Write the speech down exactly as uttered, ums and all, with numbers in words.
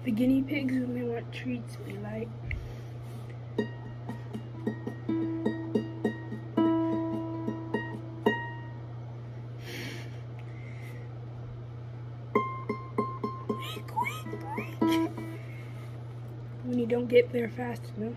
the guinea pigs when they want treats be like. When you don't get there fast enough.